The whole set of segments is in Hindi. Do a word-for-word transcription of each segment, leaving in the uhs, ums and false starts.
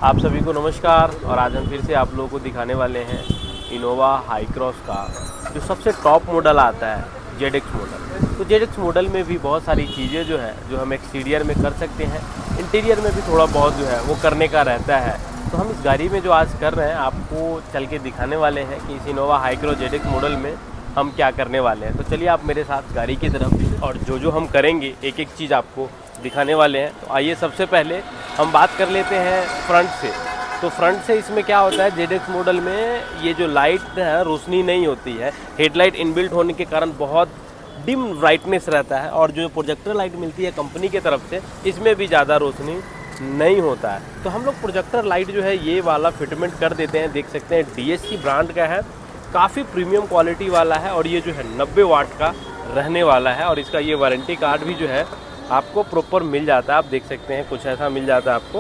आप सभी को नमस्कार। और आज हम फिर से आप लोगों को दिखाने वाले हैं इनोवा हाई क्रॉस का जो सबसे टॉप मॉडल आता है जेड एक्स मॉडल। तो जेड एक्स मॉडल में भी बहुत सारी चीज़ें जो है जो हम एक्सटीरियर में कर सकते हैं, इंटीरियर में भी थोड़ा बहुत जो है वो करने का रहता है। तो हम इस गाड़ी में जो आज कर रहे हैं आपको चल के दिखाने वाले हैं कि इस Innova Hycross Z X model में हम क्या करने वाले हैं। तो चलिए आप मेरे साथ गाड़ी की तरफ, और जो जो हम करेंगे एक एक चीज़ आपको दिखाने वाले हैं। तो आइए सबसे पहले हम बात कर लेते हैं फ्रंट से। तो फ्रंट से इसमें क्या होता है, जेड एक्स मॉडल में ये जो लाइट है रोशनी नहीं होती है, हेडलाइट इनबिल्ट होने के कारण बहुत डिम ब्राइटनेस रहता है, और जो प्रोजेक्टर लाइट मिलती है कंपनी के तरफ से इसमें भी ज़्यादा रोशनी नहीं होता है। तो हम लोग प्रोजेक्टर लाइट जो है ये वाला फिटमेंट कर देते हैं। देख सकते हैं डी एस सी ब्रांड का है, काफ़ी प्रीमियम क्वालिटी वाला है, और ये जो है नब्बे वाट का रहने वाला है। और इसका ये वारंटी कार्ड भी जो है आपको प्रॉपर मिल जाता है। आप देख सकते हैं कुछ ऐसा मिल जाता है आपको।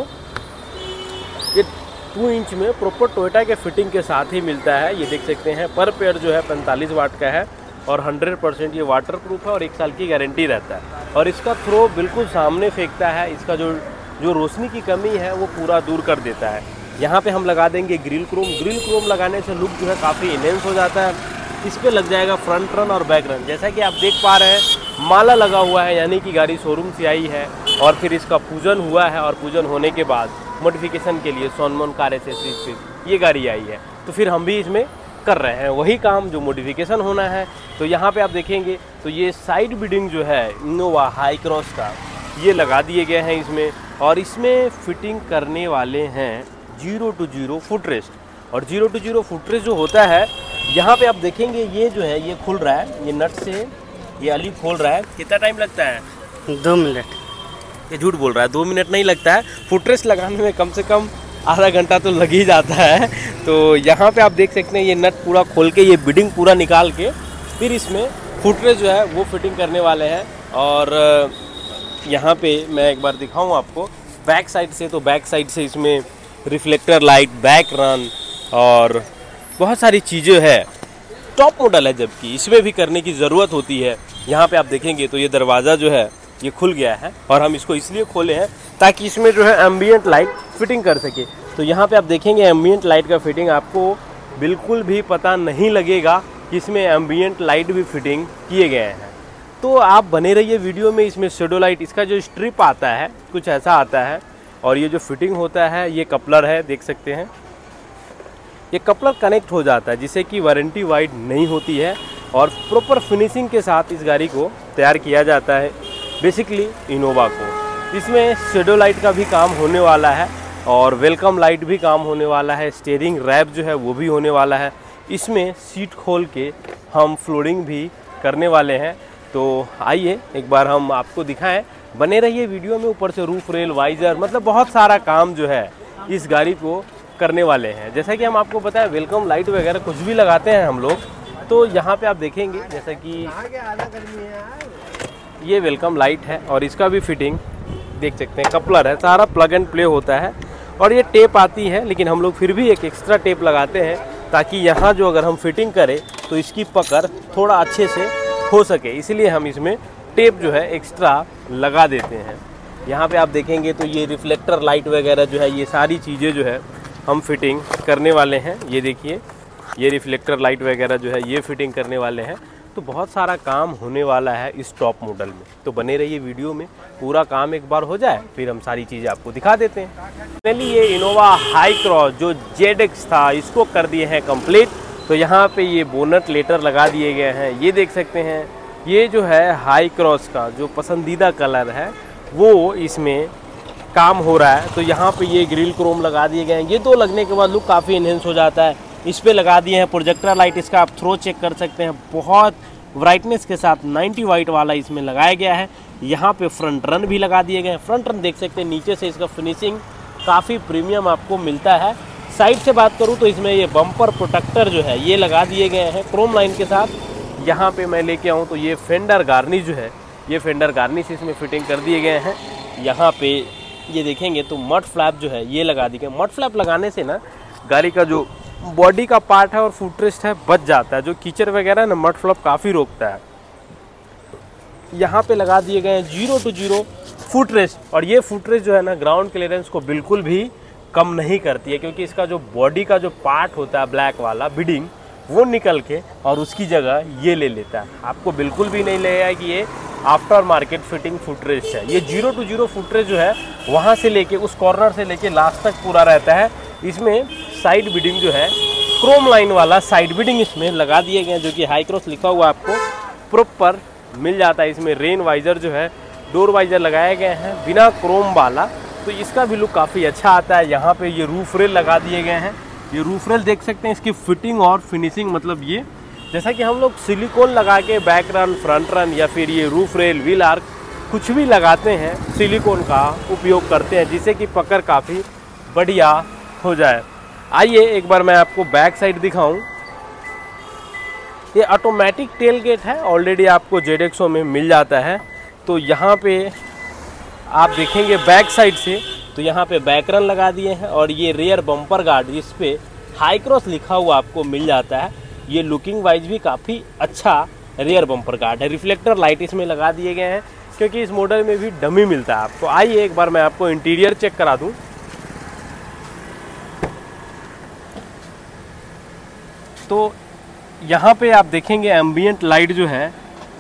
ये टू इंच में प्रॉपर टोयोटा के फिटिंग के साथ ही मिलता है। ये देख सकते हैं पर पेयर जो है पैंतालीस वाट का है, और हंड्रेड परसेंट ये वाटर प्रूफ है, और एक साल की गारंटी रहता है। और इसका थ्रो बिल्कुल सामने फेंकता है, इसका जो जो रोशनी की कमी है वो पूरा दूर कर देता है। यहाँ पे हम लगा देंगे ग्रिल क्रोम। ग्रिल क्रोम लगाने से लुक जो है काफ़ी इनहेंस हो जाता है। इस पे लग जाएगा फ्रंट रन और बैक रन। जैसा कि आप देख पा रहे हैं माला लगा हुआ है, यानी कि गाड़ी शोरूम से आई है और फिर इसका पूजन हुआ है, और पूजन होने के बाद मॉडिफिकेशन के लिए सोनमोन कार एसेसरीज से ये गाड़ी आई है। तो फिर हम भी इसमें कर रहे हैं वही काम जो मॉडिफिकेशन होना है। तो यहाँ पे आप देखेंगे तो ये साइड बिडिंग जो है इनोवा हाई क्रॉस का ये लगा दिए गए हैं इसमें, और इसमें फिटिंग करने वाले हैं zero two zero foot rest. और zero two zero foot rest जो होता है, यहाँ पे आप देखेंगे ये जो है ये खुल रहा है, ये नट से ये अली खोल रहा है। कितना टाइम लगता है? दो मिनट। ये झूठ बोल रहा है, दो मिनट नहीं लगता है। फुट रेस्ट लगाने में कम से कम आधा घंटा तो लग ही जाता है। तो यहाँ पे आप देख सकते हैं ये नट पूरा खोल के ये बिडिंग पूरा निकाल के फिर इसमें फुट रेस्ट जो है वो फिटिंग करने वाले हैं। और यहाँ पे मैं एक बार दिखाऊँ आपको बैक साइड से। तो बैक साइड से इसमें रिफ्लेक्टर लाइट, बैक रन और बहुत सारी चीज़ें हैं। टॉप मॉडल है, जबकि इसमें भी करने की ज़रूरत होती है। यहाँ पे आप देखेंगे तो ये दरवाज़ा जो है ये खुल गया है, और हम इसको इसलिए खोले हैं ताकि इसमें जो है एम्बियंट लाइट फिटिंग कर सके। तो यहाँ पे आप देखेंगे एम्बियंट लाइट का फिटिंग आपको बिल्कुल भी पता नहीं लगेगा कि इसमें एम्बियंट लाइट भी फिटिंग किए गए हैं। तो आप बने रहिए वीडियो में। इसमें शेडो लाइट, इसका जो स्ट्रिप आता है कुछ ऐसा आता है, और ये जो फिटिंग होता है ये कपलर है, देख सकते हैं ये कपलर कनेक्ट हो जाता है, जिससे कि वारंटी वाइड नहीं होती है, और प्रॉपर फिनिशिंग के साथ इस गाड़ी को तैयार किया जाता है बेसिकली इनोवा को। इसमें शेडो लाइट का भी काम होने वाला है, और वेलकम लाइट भी काम होने वाला है। स्टीयरिंग रैप जो है वो भी होने वाला है। इसमें सीट खोल के हम फ्लोरिंग भी करने वाले हैं। तो आइए एक बार हम आपको दिखाएं, बने रहिए वीडियो में। ऊपर से रूफ रेल, वाइजर, मतलब बहुत सारा काम जो है इस गाड़ी को करने वाले हैं। जैसा कि हम आपको बताएं वेलकम लाइट वगैरह कुछ भी लगाते हैं हम लोग। तो यहाँ पे आप देखेंगे जैसा कि ये वेलकम लाइट है, और इसका भी फिटिंग देख सकते हैं कपलर है, सारा प्लग एंड प्ले होता है। और ये टेप आती है, लेकिन हम लोग फिर भी एक एक्स्ट्रा टेप लगाते हैं ताकि यहाँ जो अगर हम फिटिंग करें तो इसकी पकड़ थोड़ा अच्छे से हो सके, इसलिए हम इसमें टेप जो है एक्स्ट्रा लगा देते हैं। यहाँ पे आप देखेंगे तो ये रिफ्लेक्टर लाइट वगैरह जो है ये सारी चीज़ें जो है हम फिटिंग करने वाले हैं। ये देखिए ये रिफ्लेक्टर लाइट वगैरह जो है ये फिटिंग करने वाले हैं। तो बहुत सारा काम होने वाला है इस टॉप मॉडल में। तो बने रहिए वीडियो में, पूरा काम एक बार हो जाए फिर हम सारी चीज़ें आपको दिखा देते हैं। फाइनली ये इनोवा हाई क्रॉस जो जेड एक्स था इसको कर दिए हैं कंप्लीट। तो यहाँ पे ये बोनट लेटर लगा दिए गए हैं, ये देख सकते हैं। ये जो है हाई क्रॉस का जो पसंदीदा कलर है वो इसमें काम हो रहा है। तो यहाँ पे ये ग्रिल क्रोम लगा दिए गए हैं। ये दो लगने के बाद लुक काफ़ी इनहेंस हो जाता है। इस पे लगा दिए हैं प्रोजेक्टर लाइट, इसका आप थ्रो चेक कर सकते हैं, बहुत ब्राइटनेस के साथ नाइन्टी वाट वाला इसमें लगाया गया है। यहाँ पे फ्रंट रन भी लगा दिए गए हैं। फ्रंट रन देख सकते हैं, नीचे से इसका फिनिशिंग काफ़ी प्रीमियम आपको मिलता है। साइड से बात करूँ तो इसमें ये बम्पर प्रोटेक्टर जो है ये लगा दिए गए हैं क्रोम लाइन के साथ। यहाँ पे मैं लेके आऊँ तो ये फेंडर गार्निश जो है ये फेंडर गार्निश इसमें फिटिंग कर दिए गए हैं। यहाँ पे ये देखेंगे तो मड फ्लैप जो है ये लगा दिए गए। मड फ्लैप लगाने से ना गाड़ी का जो बॉडी का पार्ट है और फुटरेस्ट है बच जाता है, जो कीचड़ वगैरह ना मड फ्लैप काफ़ी रोकता है। यहाँ पे लगा दिए गए हैं zero two zero foot rest, और ये फुट रेस्ट जो है ना ग्राउंड क्लियरेंस को बिल्कुल भी कम नहीं करती है, क्योंकि इसका जो बॉडी का जो पार्ट होता है ब्लैक वाला बिडिंग, वो निकल के और उसकी जगह ये ले लेता है। आपको बिल्कुल भी नहीं लगेगा कि ये आफ्टर मार्केट फिटिंग फुटरेस्ट है। ये जीरो टू जीरो फुटरेस्ट जो है वहाँ से लेके उस कॉर्नर से लेके लास्ट तक पूरा रहता है। इसमें साइड बिडिंग जो है क्रोम लाइन वाला साइड बिडिंग इसमें लगा दिए गए हैं, जो कि हाई क्रॉस लिखा हुआ आपको प्रॉपर मिल जाता है। इसमें रेन वाइजर जो है, डोर वाइजर लगाए गए हैं बिना क्रोम वाला, तो इसका भी लुक काफ़ी अच्छा आता है। यहाँ पे ये रूफ रेल लगा दिए गए हैं। ये रूफ रेल देख सकते हैं, इसकी फिटिंग और फिनिशिंग, मतलब ये जैसा कि हम लोग सिलिकॉन लगा के बैक रन, फ्रंट रन या फिर ये रूफ रेल, व्हील आर्क कुछ भी लगाते हैं, सिलिकॉन का उपयोग करते हैं, जिससे कि पकड़ काफ़ी बढ़िया हो जाए। आइए एक बार मैं आपको बैक साइड दिखाऊं। ये ऑटोमेटिक टेल गेट है, ऑलरेडी आपको जेड एक्स ओ में मिल जाता है। तो यहाँ पे आप देखेंगे बैक साइड से, तो यहाँ पे बैक रन लगा दिए हैं और ये रियर बम्पर गार्ड, इस पे हाई क्रॉस लिखा हुआ आपको मिल जाता है। ये लुकिंग वाइज भी काफ़ी अच्छा रियर बम्पर गार्ड है। रिफ्लेक्टर लाइट इसमें लगा दिए गए हैं, क्योंकि इस मॉडल में भी डमी मिलता है आपको। आइए एक बार मैं आपको इंटीरियर चेक करा दूँ। तो यहाँ पे आप देखेंगे एम्बियंट लाइट जो है,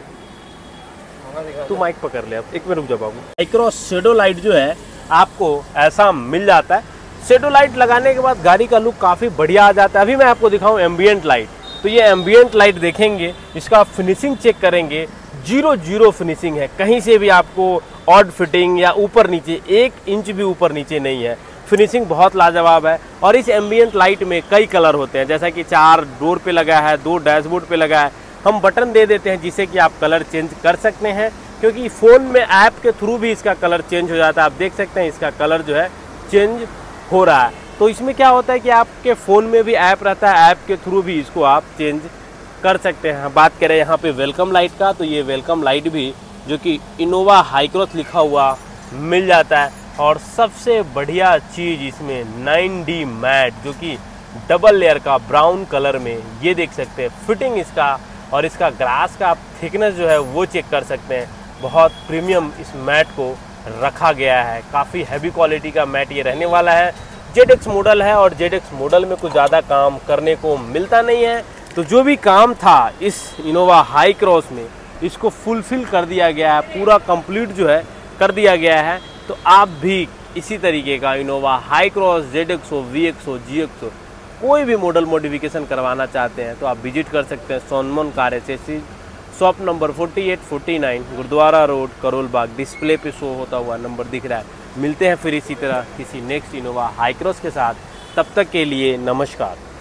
तू माइक पकड़ ले, अब एक मिनट रुक जा बाबू। माइक्रोस शेडो लाइट जो है आपको ऐसा मिल जाता है। शेडो लाइट लगाने के बाद गाड़ी का लुक काफ़ी बढ़िया आ जाता है। अभी मैं आपको दिखाऊं एम्बियंट लाइट। तो ये एम्बियंट लाइट देखेंगे, इसका फिनिशिंग चेक करेंगे, जीरो जीरो फिनिशिंग है। कहीं से भी आपको ऑड फिटिंग या ऊपर नीचे एक इंच भी ऊपर नीचे नहीं है। फिनिशिंग बहुत लाजवाब है। और इस एम्बियंट लाइट में कई कलर होते हैं, जैसा कि चार डोर पे लगा है, दो डैशबोर्ड पे लगा है। हम बटन दे देते हैं जिससे कि आप कलर चेंज कर सकते हैं, क्योंकि फ़ोन में ऐप के थ्रू भी इसका कलर चेंज हो जाता है। आप देख सकते हैं इसका कलर जो है चेंज हो रहा है। तो इसमें क्या होता है कि आपके फ़ोन में भी ऐप रहता है, ऐप के थ्रू भी इसको आप चेंज कर सकते हैं। बात करें यहाँ पे वेलकम लाइट का, तो ये वेलकम लाइट भी जो कि इनोवा हाई क्रॉस लिखा हुआ मिल जाता है। और सबसे बढ़िया चीज़ इसमें नाइन डी मैट, जो कि डबल लेयर का ब्राउन कलर में, ये देख सकते हैं फिटिंग इसका और इसका ग्रास का थिकनेस जो है वो चेक कर सकते हैं। बहुत प्रीमियम इस मैट को रखा गया है। काफ़ी हैवी क्वालिटी का मैट ये रहने वाला है। जेड एक्स मॉडल है और जेड एक्स मॉडल में कुछ ज़्यादा काम करने को मिलता नहीं है। तो जो भी काम था इस इनोवा हाई क्रॉस में, इसको फुलफिल कर दिया गया है, पूरा कंप्लीट जो है कर दिया गया है। तो आप भी इसी तरीके का Innova Hycross, Z X O, V X O, G X O कोई भी मॉडल मॉडिफिकेशन करवाना चाहते हैं तो आप विजिट कर सकते हैं Sonman car accessories, shop number forty eight forty nine, Gurudwara road, Karol Bagh. Display पे शो होता हुआ नंबर दिख रहा है। मिलते हैं फिर इसी तरह किसी नेक्स्ट इनोवा हाई क्रॉस के साथ। तब तक के लिए नमस्कार।